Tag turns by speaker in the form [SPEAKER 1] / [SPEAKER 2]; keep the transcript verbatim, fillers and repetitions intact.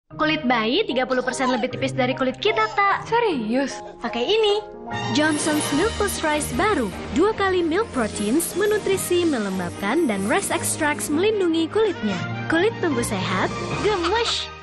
[SPEAKER 1] Kulit bayi tiga puluh persen lebih tipis dari kulit kita, tak?
[SPEAKER 2] Serius?
[SPEAKER 1] Pakai ini. Johnson's Milk Plus Rice baru. Dua kali milk proteins, menutrisi, melembabkan, dan rice extracts melindungi kulitnya. Kulit tumbuh sehat, gemush.